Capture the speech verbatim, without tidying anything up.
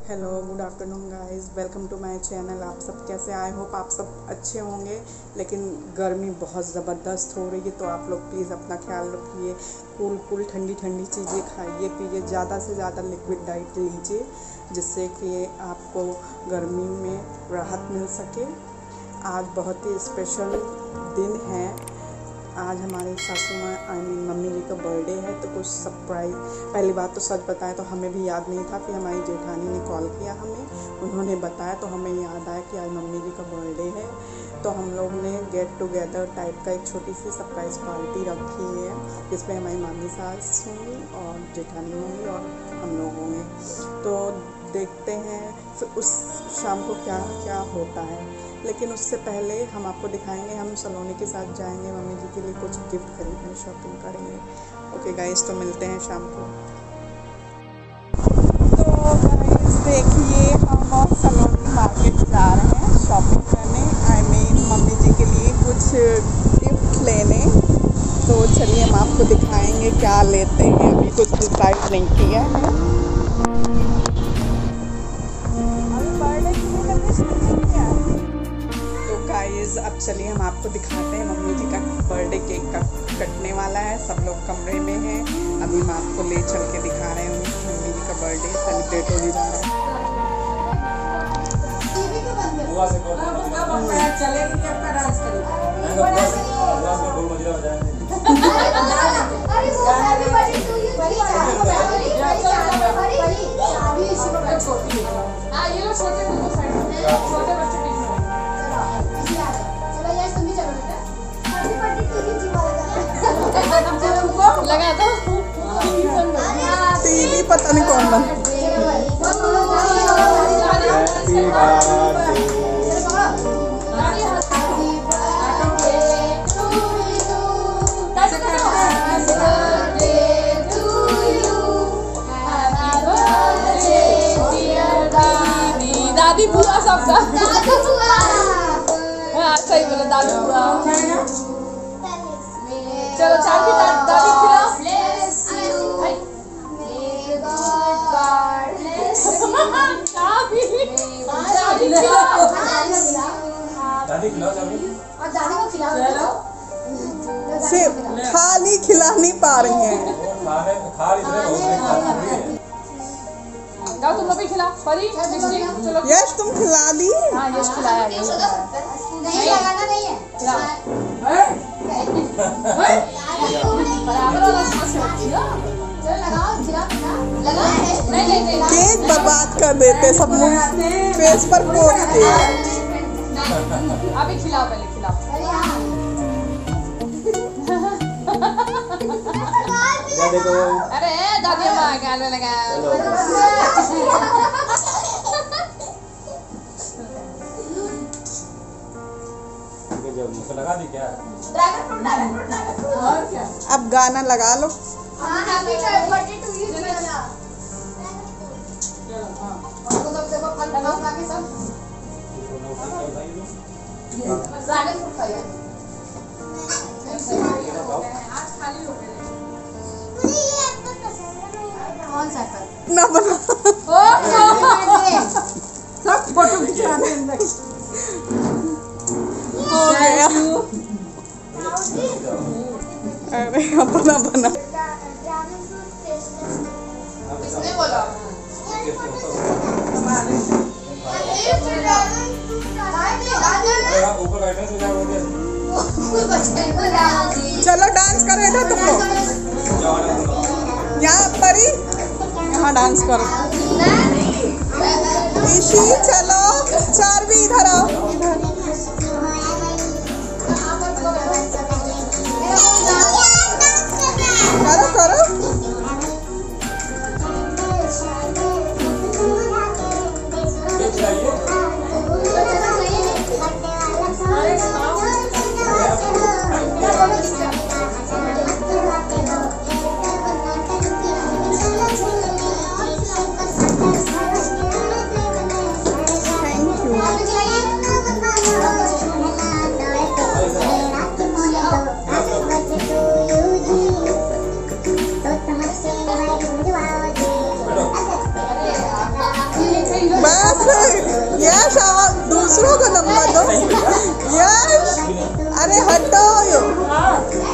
Hello, good afternoon guys, welcome to my channel. आप सब कैसे? आई होप आप सब अच्छे होंगे। लेकिन गर्मी बहुत ज़बरदस्त हो रही है, तो आप लोग प्लीज़ अपना ख्याल रखिए। कूल कूल ठंडी ठंडी चीज़ें खाइए पीजिए, ज़्यादा से ज़्यादा लिक्विड डाइट लीजिए, जिससे कि आपको गर्मी में राहत मिल सके। आज बहुत ही स्पेशल दिन है। आज हमारे सासू माँ आई मीन मम्मी जी का बर्थडे है, तो कुछ सरप्राइज़। पहली बात तो सच बताएं तो हमें भी याद नहीं था, फिर हमारी जेठानी ने कॉल किया हमें, उन्होंने बताया तो हमें याद आया कि आज मम्मी जी का बर्थडे है। तो हम लोग ने गेट टुगेदर टाइप का एक छोटी सी सरप्राइज़ पार्टी रखी है, जिसमें हमारी मामी सास होंगी और जेठानी होंगी और हम लोग होंगे। तो देखते हैं फिर उस शाम को क्या क्या होता है। लेकिन उससे पहले हम आपको दिखाएंगे, हम सलोनी के साथ जाएंगे, मम्मी जी के लिए कुछ गिफ्ट खरीदने, शॉपिंग करेंगे। ओके गाइस, तो मिलते हैं शाम को। तो गाइस देखिए, हम और सलोनी मार्केट जा रहे हैं शॉपिंग करने, आई मीन मम्मी जी के लिए कुछ गिफ्ट लेने। तो चलिए हम आपको दिखाएंगे क्या लेते हैं, अभी कुछ डिसाइड नहीं किया है। अब चलिए हम आपको दिखाते हैं, मम्मी जी का बर्थडे केक का कटने वाला है, सब लोग कमरे में हैं। अभी हम आपको ले चल के दिखा रहे हैं, मम्मी जी का बर्थडे सेलिब्रेट होने जा रहा है। लगा दो टीवी, पता नहीं कौन बन। दादी बुआ सबका हाँ सही बोला, दादी बुआ। चलो चाय की दादी खिलाओ। दादी खिलाओ और दादी को खिलाओ। सिर्फ खाली खिला नहीं पा रही हैं। जाओ तुम लोग भी खिलाओ। परी चलो। यश तुम खिला दी? हाँ यश खिलाया। नहीं लगाना नहीं है। केक बर्बाद कर देते सब लोग, फेस पर पोंछते। अभी खिलाओ, पहले खिलाओ। अरे दादी माँ गाल में लगा। लगा दी क्या? और क्या? अब गाना लगा लो। Happy birthday to you. ना बना सब फोटो खिंचवाने हो गया। अरे अपना बना किसने बोला? चलो डांस करो इधर तुम लोग, यहाँ पर ही यहाँ डांस करो। ईशी चलो, चार भी इधर आओ, इधर करो करो। दूसरों को नंबर दो। यश अरे हटो।